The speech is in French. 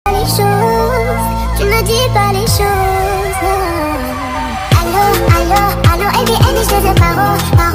Les choses, tu ne dis pas les choses. Allô, allô, allô, et bien, je te parle.